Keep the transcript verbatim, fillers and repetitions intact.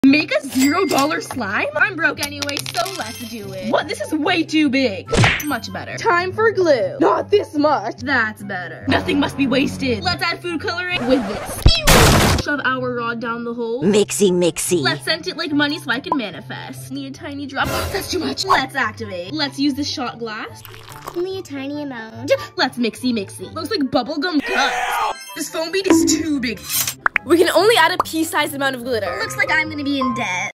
Make a zero dollar slime? I'm broke anyway, so let's do it. What? This is way too big. Much better. Time for glue. Not this much. That's better. Nothing must be wasted. Let's add food coloring with this. Shove our rod down the hole. Mixy, mixy. Let's scent it like money so I can manifest. Need a tiny drop. Oh, that's too much. Let's activate. Let's use the shot glass. Only a tiny amount. Let's mixy, mixy. Looks like bubblegum cups. This foam bead is too big. We can only add a pea-sized amount of glitter. Looks like I'm gonna be in debt.